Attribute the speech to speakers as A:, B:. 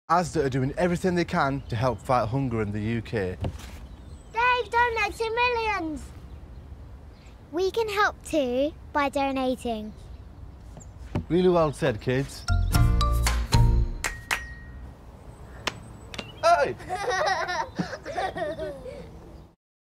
A: Asda are doing everything they can to help fight hunger in the UK.
B: Dave donates millions. We can help too by donating.
A: Really well said, kids. Hey!